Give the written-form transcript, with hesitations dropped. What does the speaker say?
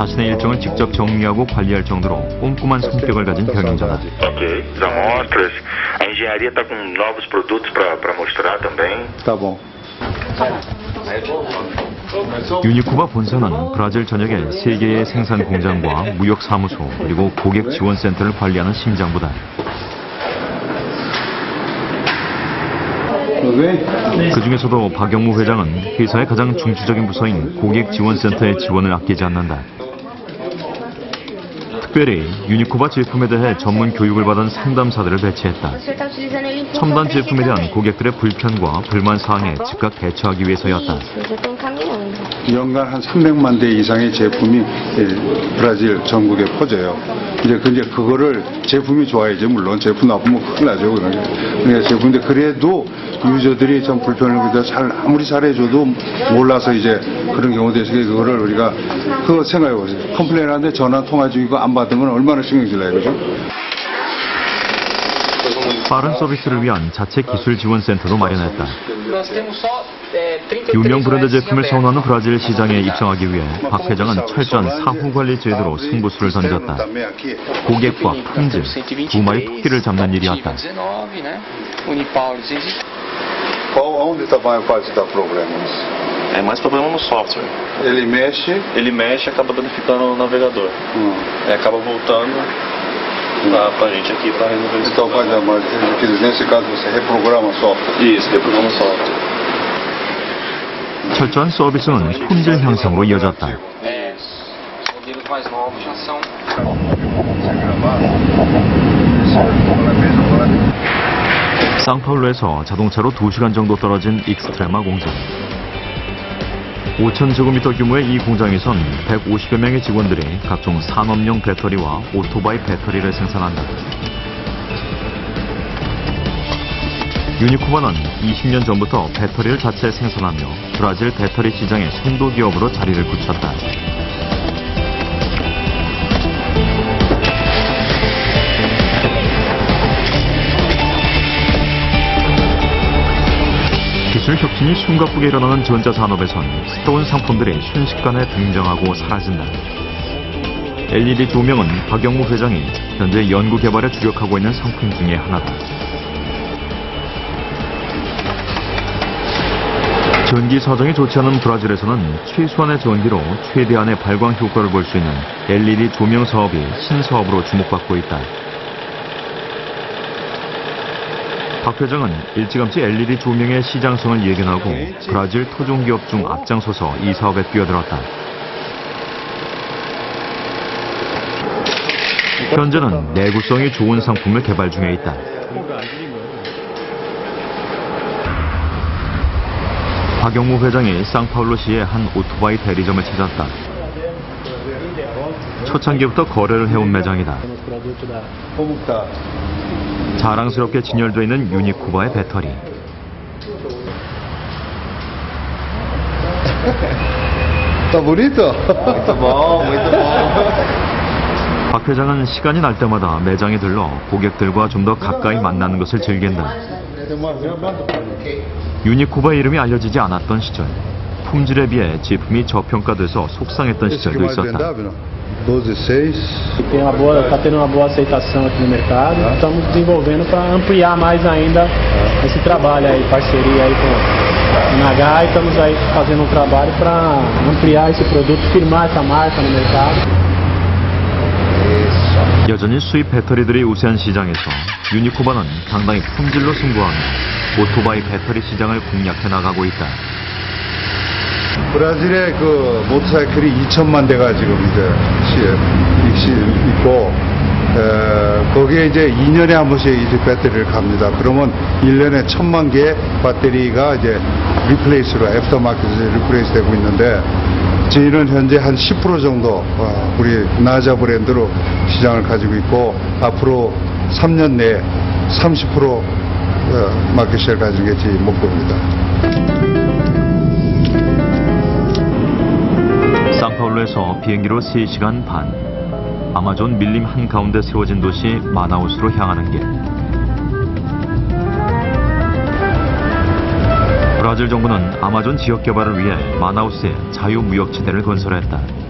자신의 일정을 직접 정리하고 관리할 정도로 꼼꼼한 성격을 가진 병행자다. Ok, as amostras. A engenharia está com novos produtos para mostrar também. Tá bom. 유니쿠바 본사는 브라질 전역에 3개의 생산 공장과 무역 사무소 그리고 고객 지원 센터를 관리하는 심장부다. 그 중에서도 박영무 회장은 회사의 가장 중추적인 부서인 고객 지원 센터의 지원을 아끼지 않는다. 특별히 유니쿠바 제품에 대해 전문 교육을 받은 상담사들을 배치했다. 첨단 제품에 대한 고객들의 불편과 불만 사항에 즉각 대처하기 위해서였다. 연간 한 300만 대 이상의 제품이 브라질 전국에 퍼져요. 이제 그거를 제품이 좋아야지 물론 제품 나쁘면 큰일 나죠. 그러니까 제품인데 그래도 유저들이 좀 불편을 아무리 잘해줘도 몰라서 이제 그런 경우도 있어서 그거를 우리가 그거 생각해보세요. 컴플레인하는데 전화 통화 중이고 안 받은 건 얼마나 신경질나요, 그죠? 빠른 서비스를 위한 자체 기술 지원 센터도 마련했다. 유명 브랜드 제품을 선호하는 브라질 시장에 입성하기 위해 박 회장은 철저한 사후 관리 제도로 승부수를 던졌다. 고객과 품질, 두 마리 토끼를 잡는 일이었다. Onde está a maior parte da problemas? É mais problema no software. Ele mexe, acaba danificando o navegador. Acaba voltando pra gente aqui para resolver esse então problema. mas nesse caso você reprograma o software. Isso, reprograma o software. 철저한 서비스는 품질 향상으로 이어졌다. Modelos mais novos já são. 상파울루에서 자동차로 2시간 정도 떨어진 익스트레마 공장. 5,000제곱미터 규모의 이 공장에선 150여 명의 직원들이 각종 산업용 배터리와 오토바이 배터리를 생산한다. 유니쿠바는 20년 전부터 배터리를 자체 생산하며 브라질 배터리 시장의 선도 기업으로 자리를 굳혔다. 기술 혁신이 숨가쁘게 일어나는 전자산업에선 새로운 상품들이 순식간에 등장하고 사라진다. LED 조명은 박영무 회장이 현재 연구 개발에 주력하고 있는 상품 중에 하나다. 전기 사정이 좋지 않은 브라질에서는 최소한의 전기로 최대한의 발광 효과를 볼 수 있는 LED 조명 사업이 신사업으로 주목받고 있다. 박 회장은 일찌감치 LED 조명의 시장성을 예견하고 브라질 토종기업 중 앞장서서 이 사업에 뛰어들었다. 현재는 내구성이 좋은 상품을 개발 중에 있다. 박영무 회장이 상파울루시의 한 오토바이 대리점을 찾았다. 초창기부터 거래를 해온 매장이다. 자랑스럽게 진열되어 있는 유니쿠바의 배터리. Tá bonito? Muito bom, muito bom. 박 회장은 시간이 날 때마다 매장에 들러 고객들과 좀 더 가까이 만나는 것을 즐긴다. 유니쿠바의 이름이 알려지지 않았던 시절, 품질에 비해 제품이 저평가돼서 속상했던 시절도 있었다. 12.6. Está tendo uma boa aceitação aqui no mercado. Estamos desenvolvendo para ampliar mais ainda esse trabalho aí, parceria aí com o Nagai. Estamos aí fazendo trabalho para ampliar esse produto, firmar essa marca no mercado. 여전히 수입 배터리들이 우세한 시장에서 유니쿠바는 당당히 품질로 승부하며 오토바이 배터리 시장을 공략해 나가고 있다. 브라질에 그 모터사이클이 2천만 대가 지금 이제 있고 거기에 이제 2년에 한 번씩 이제 배터리를 갑니다. 그러면 1년에 1,000만 개의 배터리가 이제 리플레이스로 애프터마켓에서 리플레이스 되고 있는데 저희는 현재 한 10% 정도 우리 나자 브랜드로 시장을 가지고 있고 앞으로 3년 내에 30% 마켓시를 가지는 게 제 목표입니다. 상파울루에서 비행기로 3시간 반, 아마존 밀림 한가운데 세워진 도시 마나우스로 향하는 길. 브라질 정부는 아마존 지역 개발을 위해 마나우스에 자유무역지대를 건설했다.